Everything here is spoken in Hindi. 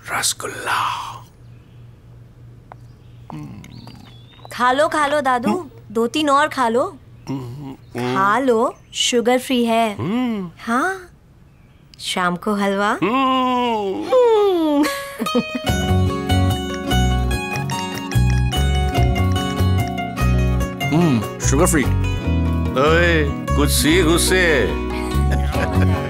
रसगुल्ला। खा लो दादू, 2-3 और खा लो। खा लो, शुगर फ्री है। हाँ, शाम को हलवा। Sugar free. ओए, कुछ सीख उससे।